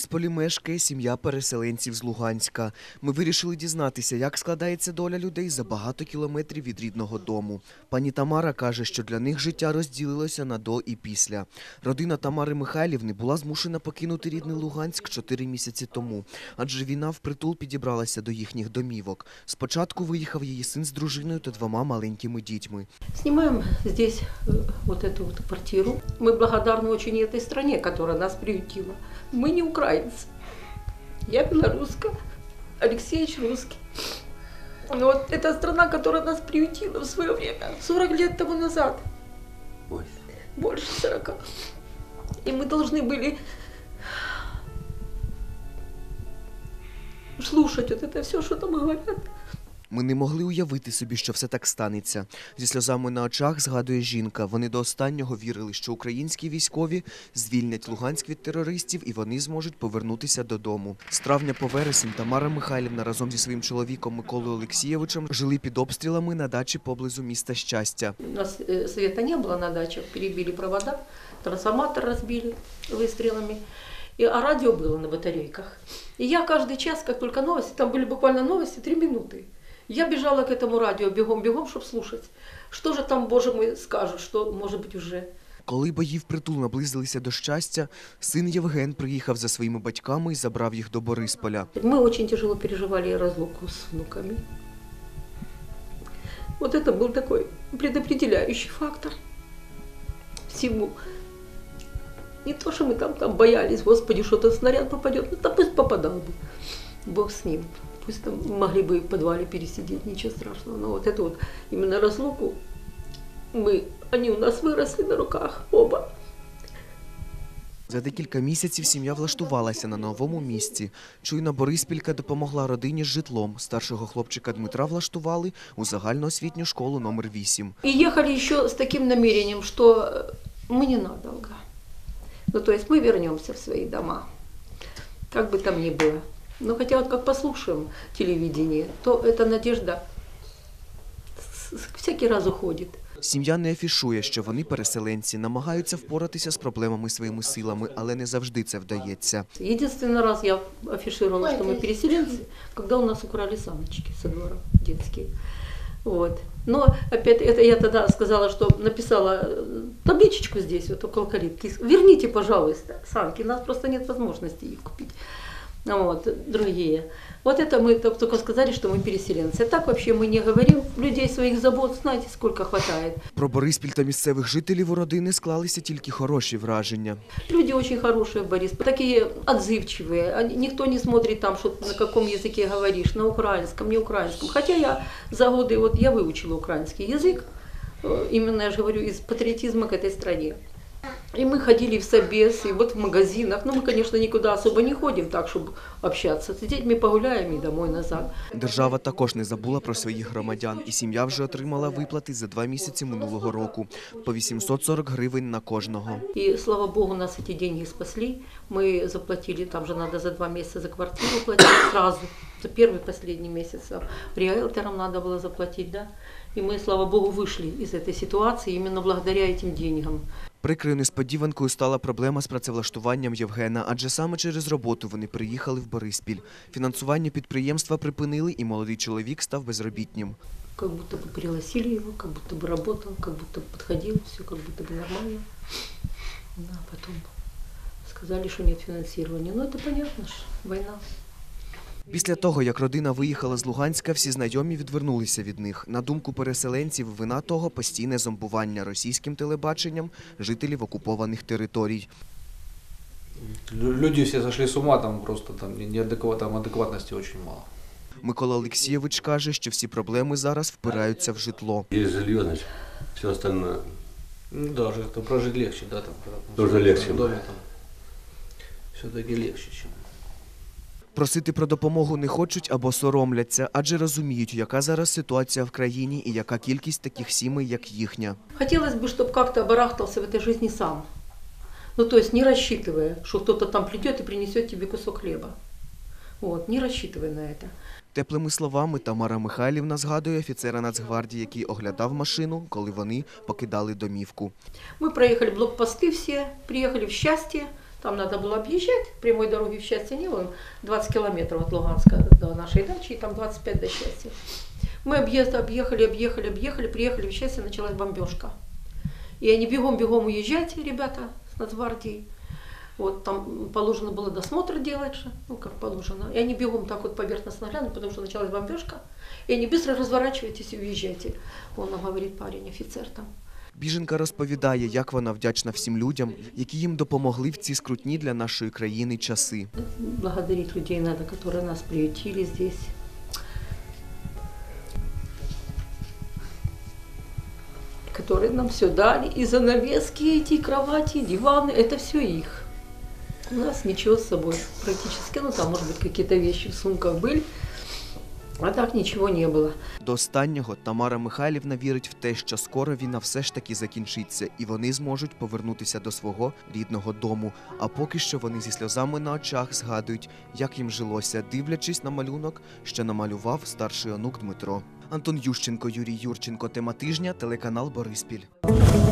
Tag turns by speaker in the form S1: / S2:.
S1: Борисполі мешкає сім'я переселенців з Луганська. Ми вирішили дізнатися, як складається доля людей за багато кілометрів від рідного дому. Пані Тамара каже, що для них життя розділилося на до і після. Родина Тамари Михайлівни була змушена покинути рідний Луганськ 4 місяці тому, адже війна впритул підібралася до їхніх домівок. Спочатку виїхав її син з дружиною та 2 маленькими дітьми.
S2: Снимаем здесь вот эту вот квартиру. Мы благодарны очень этой стране, которая нас приютила. Мы не украинцы. Я белоруска, Алексеевич русский. Но вот эта страна, которая нас приютила в свое время, 40 лет тому назад. Больше 40. И мы должны были слушать вот это все, что там говорят.
S1: Ми не могли уявити собі, що все так станеться. Зі сльозами на очах згадує жінка. Вони до останнього вірили, що українські військові звільнять Луганськ від терористів і вони зможуть повернутися додому. З травня по вересень Тамара Михайлівна разом зі своїм чоловіком Миколою Олексійовичем жили під обстрілами на дачі поблизу міста Щастя.
S2: У нас света не было на дачах, перебили провода, трансформатор разбили выстрелами. А радио было на батарейках. И я каждый час, как только новости, там были буквально новости 3 минуты. Я бежала к этому радио бегом-бегом, чтобы слушать. Что же там, Боже мой, скажут, что, может быть, уже.
S1: Коли бої впритул наблизилися до Щастя, син Євген приїхав за своїми батьками і забрав їх до Борисполя.
S2: Мы очень тяжело переживали разлуку с внуками. Вот это был такой предопределяющий фактор всему. Не то, что мы там боялись, Господи, что-то снаряд попадет, ну там пусть попадал бы, Бог с ним. Пусть там могли бы в подвале пересидеть, ничего страшного. Но вот эту вот именно разлуку, они у нас выросли на руках, оба.
S1: За декілька місяців сім'я влаштувалася на новому місці. Чуйна Бориспілька допомогла родині з житлом. Старшого хлопчика Дмитра влаштували у загальноосвітню школу номер 8.
S2: И ехали еще с таким намерением, что мы ненадолго. Ну, то есть мы вернемся в свои дома, как бы там ни было. Но хотя вот как послушаем телевидение, то эта надежда всякий раз уходит.
S1: Сім'я не афішує, що вони переселенці, намагаються впоратися з проблемами своїми силами, але не завжди це вдається.
S2: Единственный раз я афишировала, что мы переселенцы, когда у нас украли саночки со двора детские. Вот. Но опять это я тогда сказала, что написала табличечку здесь, вот около калитки. Верните, пожалуйста, санки, у нас просто нет возможности их купить. Вот, другие. Вот это мы только сказали, что мы переселенцы. А так вообще мы не говорим. Людей своих забот, знаете, сколько хватает.
S1: Про Бориспіль та місцевих жителів у родини склалися тільки хороші враження.
S2: Люди очень хорошие в Борисполе, такие отзывчивые. Никто не смотрит там, что на каком языке говоришь, на украинском, не украинском. Хотя я за годы, вот я выучила украинский язык, именно, я же говорю, из патриотизма к этой стране. И мы ходили в собес, и вот в магазинах. Ну, мы, конечно, никуда особо не ходим так, чтобы общаться. С детьми погуляем и домой назад.
S1: Держава також не забула про своїх громадян. І сім'я вже отримала виплати за 2 місяці минулого року. По 840 гривень на кожного.
S2: И, слава Богу, нас эти деньги спасли. Мы заплатили, там же надо за 2 месяца за квартиру платить сразу. За первый, последний месяц. Риэлторам надо было заплатить, да. И мы, слава Богу, вышли из этой ситуации именно благодаря этим деньгам.
S1: Прикрою несподіванкою стала проблема з працевлаштуванням Євгена, адже саме через роботу вони приїхали в Бориспіль. Фінансування підприємства припинили і молодий чоловік став безробітним.
S2: Как будто бы пригласили его, как будто бы работал, как будто бы подходил, все как будто бы нормально. Да, потом сказали, что нет финансирования. Ну это понятно же, война.
S1: Після того, як родина виїхала з Луганська, всі знайомі відвернулися від них. На думку переселенців, вина того – постійне зомбування російським телебаченням жителів окупованих територій.
S3: Люди всі зайшли з ума, там просто адекватності дуже мало.
S1: Микола Олексійович каже, що всі проблеми зараз впираються в житло.
S4: Є житло, значить, все остальное.
S3: Ну да, прожить легче, да, там.
S4: Тоже легче.
S3: В доме там все-таки легче, чем.
S1: Просити про допомогу не хочуть або соромляться, адже розуміють, яка зараз ситуація в країні і яка кількість таких сімей, як їхня.
S2: Хотелось бы, чтобы как-то барахтался в этой жизни сам. Ну, то есть не рассчитывая, что кто-то там придет и принесет тебе кусок хлеба. Вот, не рассчитывая на это.
S1: Теплими словами Тамара Михайлівна згадує офіцера Нацгвардії, який оглядав машину, коли вони покидали домівку.
S2: Мы проехали блокпосты все, приехали в Счастье, Там надо было объезжать, прямой дороги в Счастье не было, 20 километров от Луганска до нашей дачи, и там 25 до Счастья. Мы объехали, приехали в Счастье, началась бомбежка. И они бегом-бегом уезжать, ребята с Нацгвардии. Вот там положено было досмотр делать же, ну как положено. И они бегом так вот поверхностно глянули, потому что началась бомбежка. И они быстро разворачивайтесь и уезжайте. Он нам говорит, парень, офіцер там.
S1: Біженка розповідає, як вона вдячна всім людям, які їм допомогли в ці скрутні для нашої країни часи.
S2: Благодарить людей надо, которые нас приютили здесь. Которые нам все дали. И занавески эти, и кровати, и диваны, это все их. У нас ничего с собой практически, ну там, может быть, какие-то вещи в сумках были, а так ничего не было.
S1: До останнього Тамара Михайлівна вірить в те, що скоро війна все ж таки закінчиться, і вони зможуть повернутися до свого рідного дому. А поки що вони зі сльозами на очах згадують, як їм жилося, дивлячись на малюнок, що намалював старший онук Дмитро. Антон Ющенко, Юрій Юрченко. Тема тижня, телеканал Бориспіль.